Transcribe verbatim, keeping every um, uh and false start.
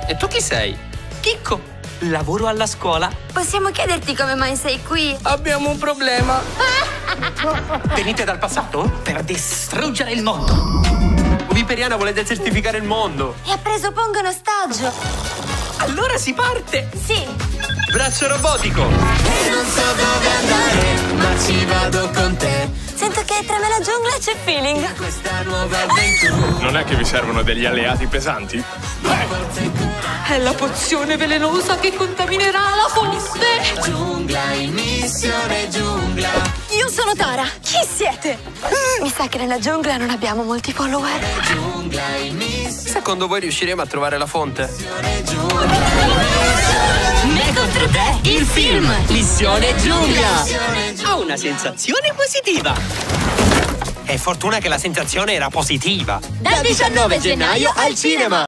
E tu chi sei? Chicco, lavoro alla scuola. Possiamo chiederti come mai sei qui? Abbiamo un problema. Venite dal passato per distruggere il mondo. Viperiana vuole desertificare il mondo. E ha preso Pongo in ostaggio. Allora si parte. Sì. Braccio robotico. E non so dove andare, ma ci vado con te. Sento che tra me e la giungla c'è feeling. Questa nuova avventura. Non è che vi servono degli alleati pesanti? È la pozione velenosa che contaminerà la fonte. Giungla in missione giungla. Io sono Tara. Chi siete? Mi sa che nella giungla non abbiamo molti follower. Giungla in missione Secondo voi riusciremo a trovare la fonte? Me contro te, il film Missione Giungla. Ho una sensazione positiva. È fortuna che la sensazione era positiva. Dal diciannove gennaio al cinema.